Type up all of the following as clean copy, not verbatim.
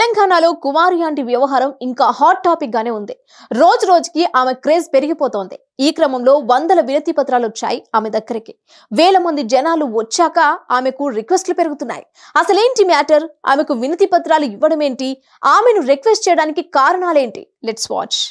తెలంగాణలో కుమారి ఆంటీ వ్యవహారం ఇంకా హాట్ టాపిక్ గానే ఉంది. రోజు రోజుకి ఆమె క్రేజ్ పెరిగిపోతోంది. ఈ క్రమంలో వందల వినతి పత్రాలు వచ్చాయి ఆమె దగ్గరికి. వేల మంది జనాలు వచ్చాక ఆమెకు రిక్వెస్ట్లు పెరుగుతున్నాయి. అసలేంటి మ్యాటర్? ఆమెకు వినతి పత్రాలు ఇవ్వడం ఏంటి? ఆమెను రిక్వెస్ట్ చేయడానికి కారణాలేంటి? Let's watch.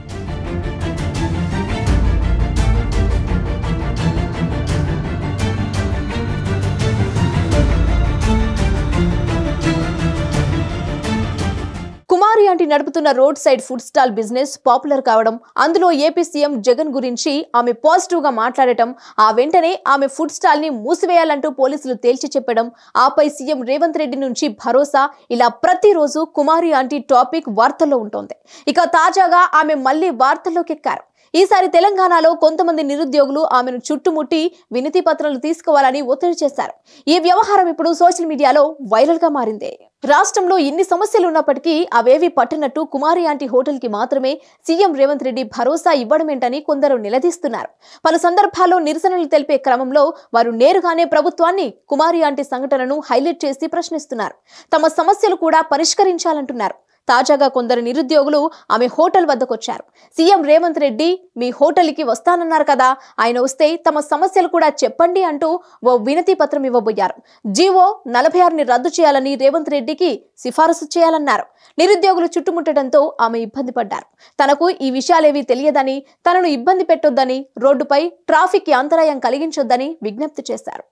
కుమారి ఆంటీ నడుపుతున్న road side food stall business popular కావడం, అందులో ఏపీ సీఎం జగన్ గురించి ఆమె పాజిటివ్ గా మాట్లాడటం, ఆ వెంటనే ఆమె ఫుడ్ స్టాల్ ని మూసివేయాలంటూ పోలీసులు తేల్చి చెప్పడం, ఆపై సీఎం రేవంత్ రెడ్డి నుంచి భరోసా, ఇలా ప్రతిరోజు కుమారి ఆంటీ టాపిక్ వార్తల్లో ఉంటుంది. ఇక తాజాగా ఆమె మళ్లీ వార్తల్లోకి ఎక్కారు. ఈసారి తెలంగాణలో కొంతమంది నిరుద్యోగులు ఆమెను చుట్టుముట్టి వినతి పత్రాలు తీసుకోవాలని ఒత్తిడి చేశారు. ఈ వ్యవహారం ఇప్పుడు సోషల్ మీడియాలో వైరల్ గా మారింది. రాష్ట్రంలో ఇన్ని సమస్యలు ఉన్నప్పటికీ అవేవి పట్టనట్టు కుమారి ఆంటీ హోటల్ కి మాత్రమే సీఎం రేవంత్ రెడ్డి భరోసా ఇవ్వడమేంటని కొందరు నిలదీస్తున్నారు. పలు సందర్భాల్లో నిరసనలు తెలిపే క్రమంలో వారు నేరుగానే ప్రభుత్వాన్ని కుమారి ఆంటీ సంఘటనను హైలైట్ చేసి ప్రశ్నిస్తున్నారు. తమ సమస్యలు కూడా పరిష్కరించాలంటున్నారు. తాజాగా కొందరు నిరుద్యోగులు ఆమె హోటల్ వద్దకొచ్చారు. సీఎం రేవంత్ రెడ్డి మీ హోటల్కి వస్తానన్నారు కదా, ఆయన వస్తే తమ సమస్యలు కూడా చెప్పండి అంటూ ఓ వినతి పత్రం ఇవ్వబోయారు. జీవో 46ని రద్దు చేయాలని రేవంత్ రెడ్డికి సిఫారసు చేయాలన్నారు. నిరుద్యోగులు చుట్టుముట్టడంతో ఆమె ఇబ్బంది పడ్డారు. తనకు ఈ విషయాలేవీ తెలియదని, తనను ఇబ్బంది పెట్టొద్దని, రోడ్డుపై ట్రాఫిక్ కి అంతరాయం కలిగించొద్దని విజ్ఞప్తి చేశారు.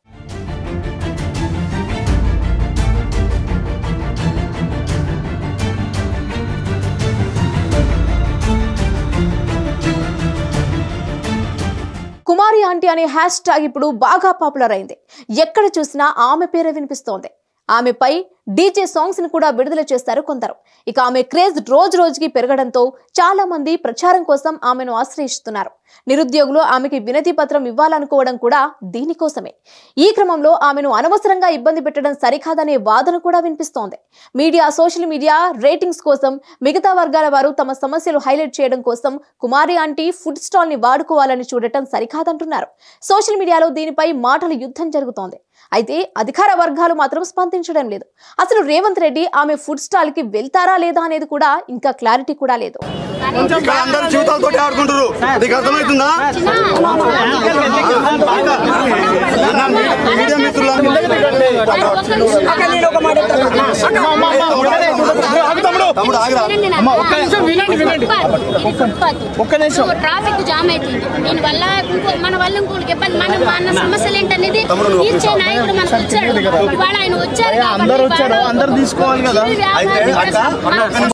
కుమారి ఆంటీ అనే హ్యాష్ ట్యాగ్ ఇప్పుడు బాగా పాపులర్ అయింది. ఎక్కడ చూసినా ఆమె పేరే వినిపిస్తోంది. ఆమెపై డీజే సాంగ్స్ ని కూడా విడుదల చేస్తారు కొందరు. ఇక ఆమె క్రేజ్ రోజు రోజుకి పెరగడంతో చాలా మంది ప్రచారం కోసం ఆమెను ఆశ్రయిస్తున్నారు. నిరుద్యోగులు ఆమెకి వినతి పత్రం ఇవ్వాలనుకోవడం కూడా దీనికోసమే. ఈ క్రమంలో ఆమెను అనవసరంగా ఇబ్బంది పెట్టడం సరికాదనే వాదన కూడా వినిపిస్తోంది. మీడియా, సోషల్ మీడియా రేటింగ్స్ కోసం, మిగతా వర్గాల వారు తమ సమస్యలు హైలైట్ చేయడం కోసం కుమారి ఆంటీ ఫుడ్ స్టాల్ ని వాడుకోవాలని చూడటం సరికాదంటున్నారు. సోషల్ మీడియాలో దీనిపై మాటల యుద్ధం జరుగుతోంది. అయితే అధికార వర్గాలు మాత్రం స్పందించడం లేదు. అసలు రేవంత్ రెడ్డి ఆమె ఫుడ్ స్టాల్ కి వెళ్తారా లేదా అనేది కూడా ఇంకా క్లారిటీ కూడా లేదు. ట్రాఫిక్ జామ్ అవుతుంది. దీని వల్ల మన వల్ల ఇంకోటి ఇబ్బంది. మన సమస్యలు ఏంటనేది తీర్చే నాయకుడు మనకు వచ్చాడు. ఇవాళ ఆయన వచ్చారు, అందరూ తీసుకోవాలి కదా.